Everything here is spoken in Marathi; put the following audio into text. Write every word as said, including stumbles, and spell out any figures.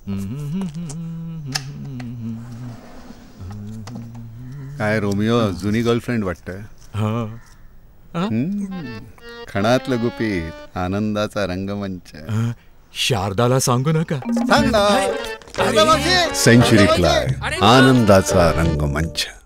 काय रोमिओ जुनी गर्लफ्रेंड वाटतंय. खणातलं गुपित आनंदाचा रंगमंच. शारदाला सांगू नका. सांग ना. सेंचुरी प्लाय आनंदाचा रंगमंच.